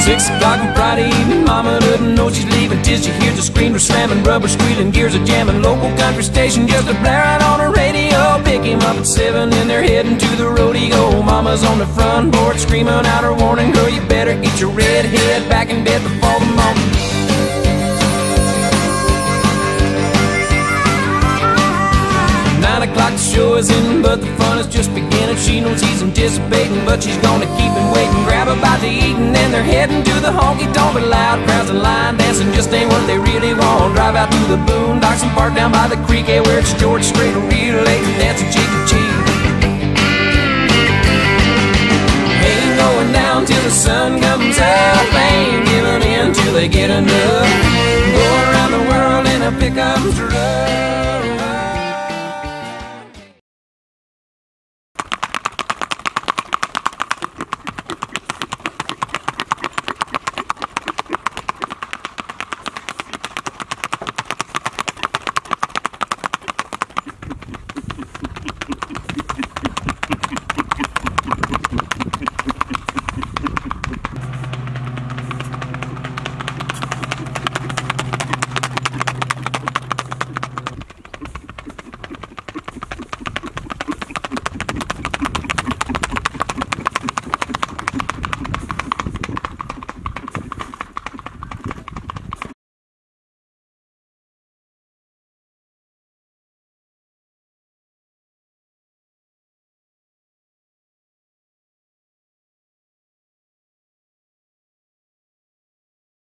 6 o'clock on Friday evening, mama doesn't know she's leaving till she hears the screamer slamming, rubber squealing, gears are jamming. Local country station just a blaring on the radio. Pick him up at 7 and they're heading to the rodeo. Mama's on the front porch screaming out her warning, girl, you better get your red head back in bed before the morning. 9 o'clock the show is in, but the fun is just beginning. She knows he's anticipating, but she's gonna keep him waiting. Grab a bite to eat and then they're heading to the honky-tonk. But loud crowds and line dancing just ain't what they really want. Drive out to the boondocks and park down by the creek, where it's George Strait real late and dancing cheek to cheek.